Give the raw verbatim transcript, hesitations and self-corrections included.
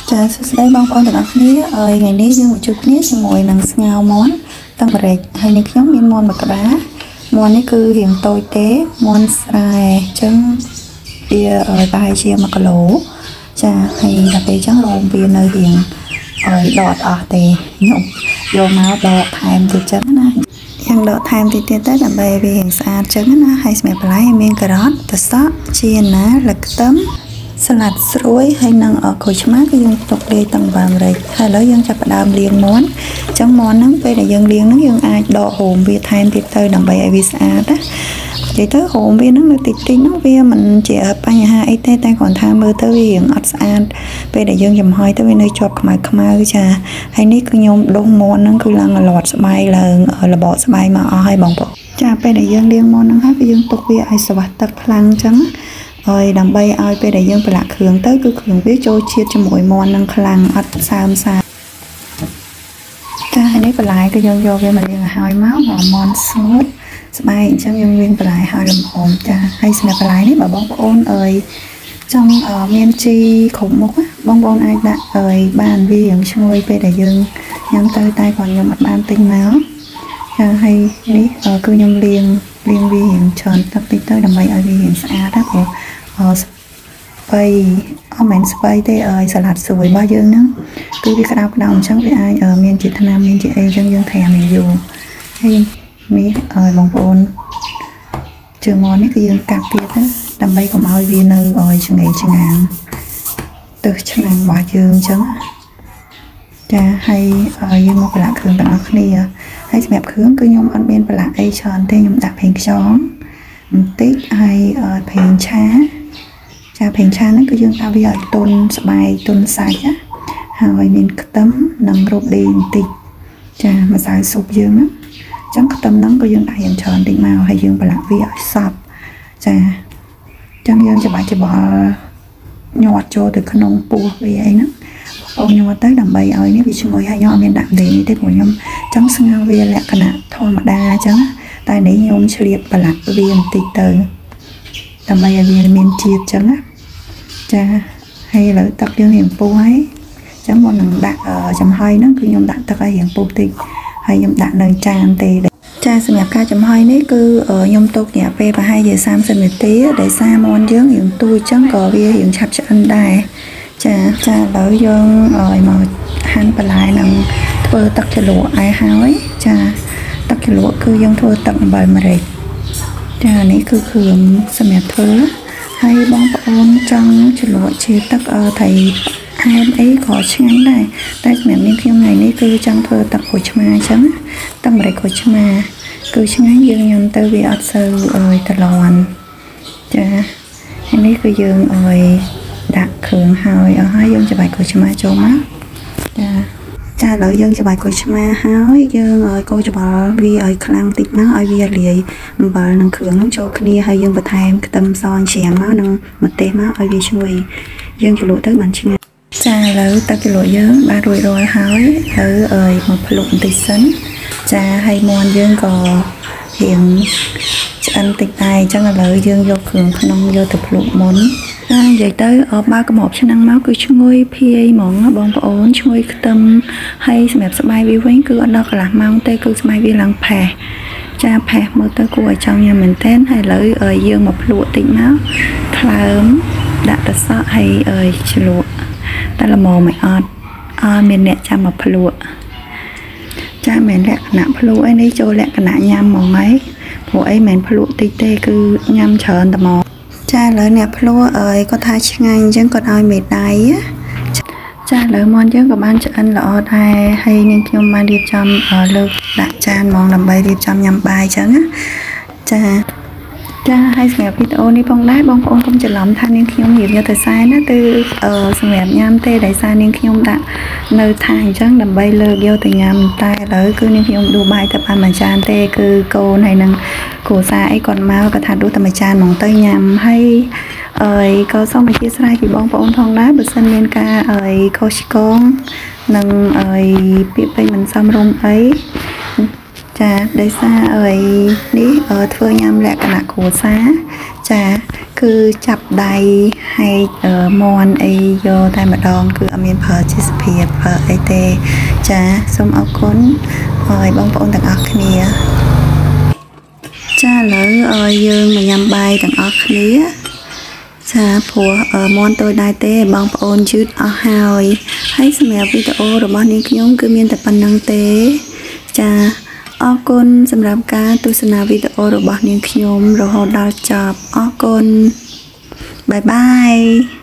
Chà, đây bong bóngទាំងអស់គ្នាហើយថ្ងៃនេះយើងមកជួបគ្នាជាមួយនឹងស្ងោរមាន់តឹងបរិចហើយនេះខ្ញុំមានមាន់មកក្តារមាន់នេះគឺរៀងតូចទេមាន់ស្រែអញ្ចឹងវាប្រហែលជាមួយគីឡូចាហើយដល់ពេលអញ្ចឹងរោមវានៅរៀងឲ្យដកអស់ទេខ្ញុំយកមកដកថែមទៀតចឹងណាយ៉ាងដកថែមទៀតទៀតទៅដើម្បីវារៀងស្អាតចឹងណាហើយសម្រាប់បន្លែមានការ៉ុតត្រសក់ជាណាលឹកខ្ទឹមសាឡាត់ស្រួយហើយនឹងក្រូចឆ្មាគឺយើងទុកលាយទាំងបាមរិចហើយឥឡូវយើងចាប់ផ្ដើមលាងមាន់អញ្ចឹងមាន់ហ្នឹងពេលដែលយើងលាងហ្នឹងយើងអាចដករោមវាថែមទៀតទៅដើម្បីឲ្យវាស្អាតណានិយាយទៅរោមវាហ្នឹងនៅតិចតិចហ្នឹងវាមិនជាបញ្ហាអីទេតែគ្រាន់ថាមើលទៅវារៀងអត់ស្អាតពេលដែលយើងចំហុយទៅវានៅជាប់ខ្មៅខ្មៅចាហើយនេះគឺខ្ញុំដុសមាន់ហ្នឹងគឺឡើងលាត់ស្បែកឡើងរបកស្បែកមកអស់ហើយបងប្អូនចាពេលដែលយើងលាងមាន់ហ្នឹងហើយគឺយើងទុកវាឲ្យស្រវះទឹកខ្លាំងអញ្ចឹងហើយដើម្បីឲ្យពេលដែលយើងប្រឡាក់គ្រឿងទៅគឺគ្រឿងវាចូលជាតិជាមួយមាន់នឹងខ្លាំងអត់សើមសាចាហើយនេះបន្លែគឺយើងយកវាមកលាងឲ្យហើយមកមកមាន់ស្ងួតស្បែកអញ្ចឹងយើងលាងបន្លែឲ្យលំអមចាហើយសម្រាប់បន្លែនេះបើបងប្អូនអើយចង់មានជីគ្រប់មុខបងប្អូនអាចដាក់អើយបានវារៀងឈ្ងុយពេលដែលយើងញ៉ាំទៅតែគាត់ខ្ញុំអត់បានទិញមកចាហើយនេះគឺខ្ញុំលាងលាងវារៀងច្រើនទឹកតិចទៅដើម្បីឲ្យវារៀងស្អាតណាព្រោះស្បៃអត់មែនស្បៃទេអើយសាឡាត់ស្រួយរបស់យើងហ្នឹងគឺវាក្តៅក្តៅអញ្ចឹងវាអាចមានជាតិថ្នាំមានជាតិអីអញ្ចឹងយើងត្រាំវាយូរហើយនេះអើយបងប្អូនជើងមាន់នេះគឺយើងកាត់ទៀតណាដើម្បីកុំឲ្យវានៅអើយឆ្ងេឆ្ងាងទៅឆ្នាំងរបស់យើងអញ្ចឹងចាហើយយើងមកប្រឡាក់គ្រឿងទាំងអស់គ្នាហើយសម្រាប់គ្រឿងគឺខ្ញុំអត់មានប្រឡាក់អីច្រើនទេខ្ញុំដាក់ប្រេងខ្យងបន្តិចហើយប្រេងឆាចាប្រេងឆាហ្នឹងគឺយើងដាក់វាឲ្យទន់ស្បែកទន់សាច់ណាហើយមានខ្ទឹមនិងរ៉ូឌីបន្តិចចាម្សៅស៊ុបយើងហ្នឹងអញ្ចឹងខ្ទឹមហ្នឹងក៏យើងដាក់យ៉ាងច្រើនតិចមកហើយយើងប្រឡាក់វាឲ្យសព្វចាអញ្ចឹងយើងច្បាស់ច្បល់ញាត់ចូលទៅក្នុងពោះវាអីហ្នឹងអូនខ្ញុំទៅដើម្បីឲ្យនេះវាឈ្ងុយហើយខ្ញុំអត់មានដាក់លេងទេព្រោះខ្ញុំចង់ស្ងោរវាលក្ខណៈធម្មតាអញ្ចឹងតែនេះខ្ញុំឆ្លៀតប្រឡាក់វាបន្តិចទៅដើម្បីឲ្យវាមានជាតិអញ្ចឹងណាចាហើយឥឡូវទឹកយើងរៀងពុះហើយអញ្ចឹងមុននឹងដាក់ចំហុយហ្នឹងគឺខ្ញុំដាក់ទឹកឲ្យរៀងពុះតិចហើយខ្ញុំដាក់នៅចានទេចាសម្រាប់ការចំហុយនេះគឺខ្ញុំទុករយៈពេលប្រហែលជាសាមសិបនាទីដោយសារមាន់យើងរៀងទូចអញ្ចឹងក៏វារៀងឆាប់ឆ្អិនដែរចាចាឥឡូវយើងឲ្យមកហាន់បន្លែនឹងធ្វើទឹកជ្រលក់ឲ្យហើយចាទឹកជ្រលក់គឺយើងធ្វើទឹកអំបិលម្រេចចានេះគឺគ្រឿងសម្រាប់ធ្វើហើយបងប្អូនចង់ជ្រលក់ជាទឹកត្រីអែមអីក៏ឆ្ងាញ់ដែរតែសម្រាប់នាងខ្ញុំថ្ងៃនេះគឺចង់ធ្វើទឹកក្រូចឆ្មាអញ្ចឹងទឹកម្រេចក្រូចឆ្មាគឺឆ្ងាញ់យើងញ៉ាំទៅវាអត់សូវអើយត្រឡន់ចាហើយនេះគឺយើងអើយដាក់គ្រឿងហើយអស់ហើយយើងច្របាច់ក្រូចឆ្មាចូលមកចាចាឥឡូវយើងច្របាច់ក្រូចឆ្មាហើយយើងឲ្យកូរច្បល់វាឲ្យខ្លាំងតិចមកឲ្យវាលាយអំបិលនិងគ្រឿងនោះចូលគ្នាហើយយើងបន្ថែមខ្ទឹមសច្រាំមកនិងម្ទេសមកឲ្យវាឈ្ងុយយើងជ្រលក់ទៅបានឆ្ងាញ់ចាឥឡូវទឹកជ្រលក់យើងបានរួចរាល់ហើយទៅអើយមកភ្លុកបន្តិចសិនចាហើយមាន់យើងក៏រៀងឆ្អិនតិចដែរអញ្ចឹងឥឡូវយើងយកគ្រឿងក្នុងយកទៅភ្លុកមុនហើយនិយាយទៅបើកម្របឆ្នាំងមកគឺឈ្ងុយភាយហ្មងបងប្អូនឈ្ងុយខ្ទឹមហើយសម្រាប់ស្បែកវាវិញគឺអត់ដល់កន្លះម៉ោងទេគឺស្បែកវាឡើងផេះចាផេះមើលទៅគួរឲ្យចង់ញ៉ាំមែនទែនហើយឥឡូវយើងមកភ្លក់តិចមកថ្លើមដាក់ទឹកសក់ហើយជ្រលក់តែល្មមមិនអត់អត់មានអ្នកចាំមកភ្លក់ចាមិនលក្ខណៈភ្លក់អីនេះចូលលក្ខណៈញ៉ាំហ្មងហើយព្រោះអីមិនភ្លក់តិចទេគឺញ៉ាំច្រើនតែមកចាឥឡូវអ្នកភ្លក់អើយគាត់ថាឆ្ងាញ់អញ្ចឹងគាត់ឲ្យមេដៃចាឥឡូវមាន់យើងក៏បានឆ្អិនល្អដែរហើយនាងខ្ញុំបានរៀបចំលើកដាក់ចានហ្មងដើម្បីរៀបចំញ៉ាំបាយអញ្ចឹងណាចាចាហើយសម្រាប់វីដេអូនេះផងដែរបងប្អូនកុំច្រឡំថានាងខ្ញុំរៀបយកទៅសែនណាគឺសម្រាប់ញ៉ាំទេដោយសារនាងខ្ញុំដាក់នៅថាអញ្ចឹងដើម្បីលើកយកទៅញ៉ាំតែឥឡូវគឺនាងខ្ញុំដួសបាយទៅបានមួយចានទេគឺកូនហើយនឹងគ្រួសារអីគាត់មកគាត់ថាដួសតែមួយចានហ្មងទៅញ៉ាំហើយអើយក៏សូមអធិស្ឋានពីបងប្អូនផងដែរបើសិនមានការអើយខុសឆ្គងនិងអើយពាក្យពេចន៍មិនសមរម្យអីចាដោយសារអើយនេះធ្វើញ៉ាំលក្ខណៈគ្រួសារចា cứ chập đầy hay ở mòn ấy vô tay mà đòn cứ âm yên phở chia sẻ phở ấy tê cha xong áo cốn rồi bông bông tặng áo kia cha lỡ ơi dương mà nhằm bay tặng áo kia cha phùa ở mòn tôi đai tê bông bông chút áo hào hãy xem video rồi bọn ní nhóm cứ miên tập bản năng tế cha áo cônสำหรับการตุสนาวิดีโอរបស់នាងខ្ញុំរហូតដល់ចប់អរគុណបាយបាយ